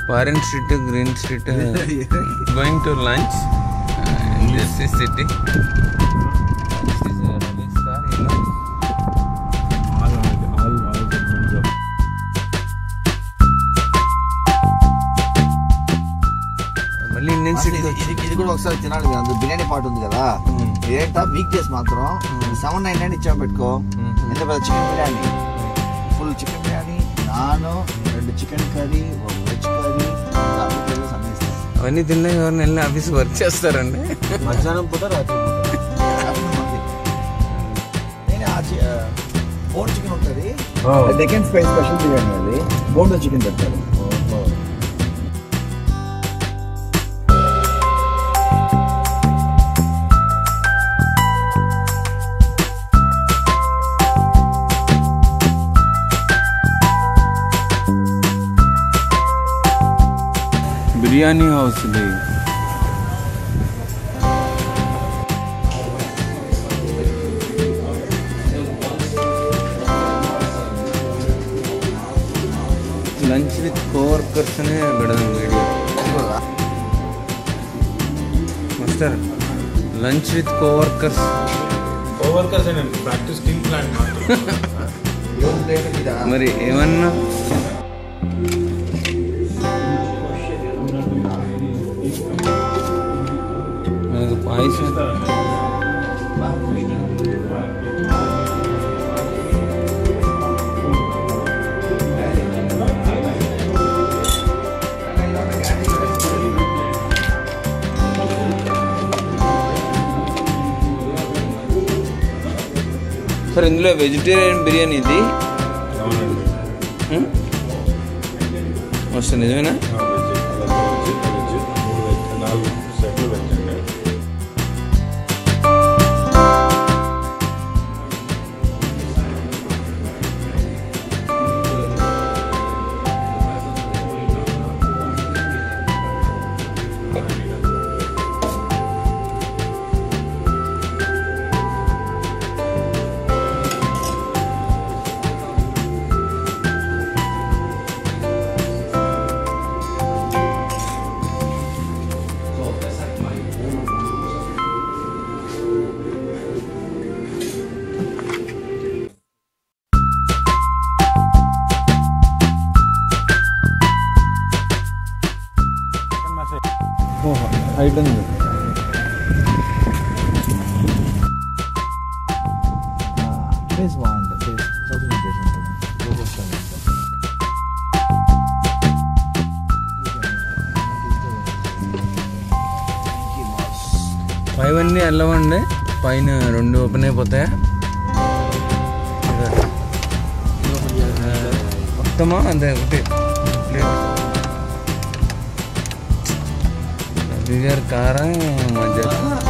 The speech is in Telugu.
Foreign street, green street. Going to lunch in this city. This is a railway star, you know. All segments of. మళ్ళీ ఇండియన్ సిటీ ఇది కూడా ఒకసారి తినాలి. అందులో బిర్యానీ పార్ట్ ఉంది కదా, ఏంటా వీక్ డేస్ మాత్రం 799 ఇచ్చా పెట్టుకో. ఎంత పెద్ద chicken biryani, full chicken biryani, naan, 2 chicken curry, 1 veg curry, అవన్నీ తిన్నా ఎవరిని వెళ్ళి ఆఫీస్ వర్క్ చేస్తారండి. మధ్యాహ్నం పూట రాత్రి బోన్ చికెన్ ఉంటుంది. డెక్కన్ స్పెషల్ బిర్యానీ అది, బోన్ చికెన్ పెడతారు. బిర్యానీ హౌస్ ఇది. లంచ్ విత్ కోవర్కర్స్ అనే పెడదాం వీడియో. Master, lunch with coworkers. అండి ప్రాక్టీస్ టీమ్ ప్లాన్ మరి ఏమన్నా మనకు పాయసం సార్. ఇందులో వెజిటేరియన్ బిర్యానీ ఇది వస్తుంది, నిజమేనా? హైట్ ఉంది. టేస్ట్ బాగుంటుంది. పైవన్నీ వెళ్ళవండి, పైన 2 ఓపెన్ అయిపోతాయా మొత్తమా? అంతే ఒకటి ప్లేట్. కారం మధ్య